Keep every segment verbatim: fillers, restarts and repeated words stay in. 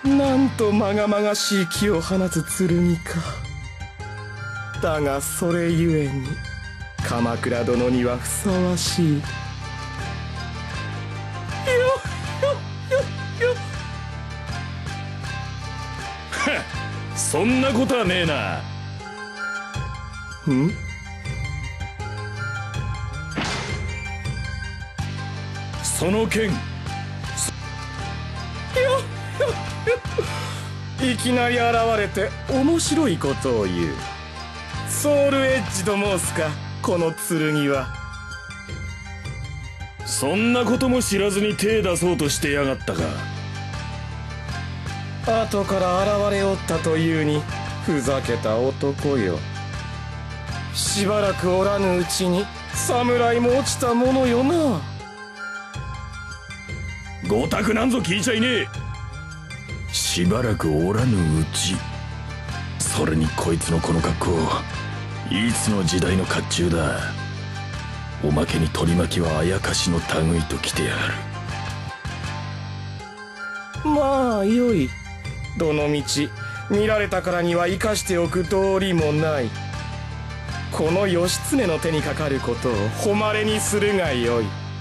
なんとまがまがしい気を放つ剣か。だがそれゆえに鎌倉殿にはふさわしい。よよよよ。 はっ、そんなことはねえな。 ん？ その剣。 いきなり現れて面白いことを言う。ソウルエッジと申すか、この剣は。 そんなことも知らずに手出そうとしてやがったか。 後から現れおったというにふざけた男よ。しばらくおらぬうちに侍も落ちたものよな。 ごたくなんぞ聞いちゃいねえ。しばらくおらぬうち。それにこいつのこの格好、いつの時代の甲冑だ。おまけに取り巻きはあやかしの類と来てやがる。 まあよい。どのみち見られたからには生かしておく道理もない。この義経の手にかかることを誉れにするがよい。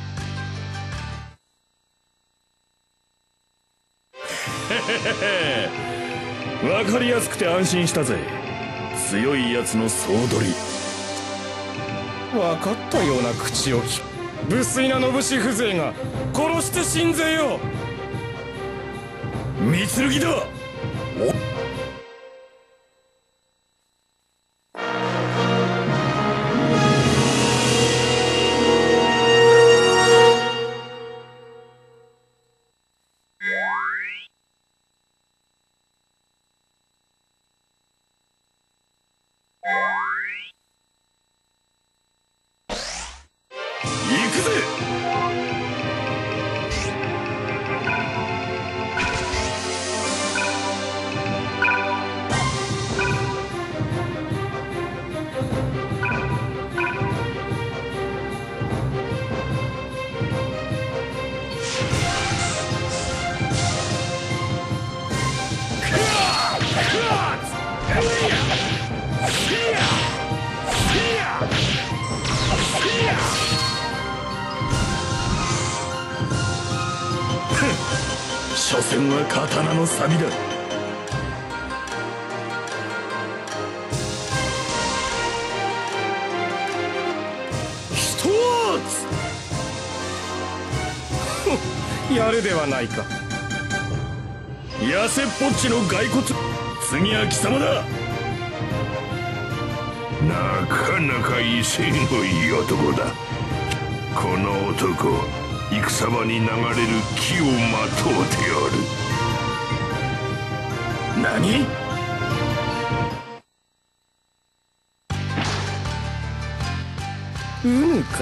わかりやすくて安心したぜ。強いやつの総取り。 分かったような口をきく無粋な信氏風情が。殺して進ぜよ。 三剣だ。お行くぜ。所詮は刀の錆だ。 一つやるではないか。 痩せっぽっちの骸骨。次は貴様だ。 なかなか威勢のいい男だ。この男、戦場に流れる気をまとうておる。 何？ うぬか。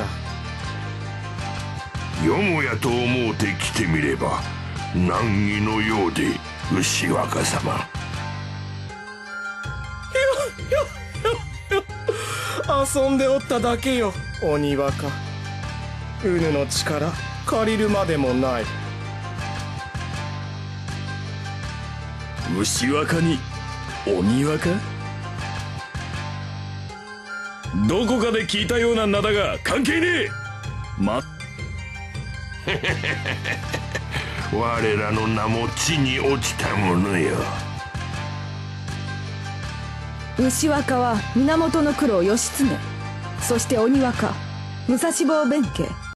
よもやと思うて来てみれば難儀のようで、牛若様。 遊んでおっただけよ、鬼若。うぬの力借りるまでもない。 牛若に鬼若？どこかで聞いたような名だが関係ねえ。ま我らの名も地に落ちたものよ。 牛若は源九郎義経、そして鬼若武蔵坊弁慶。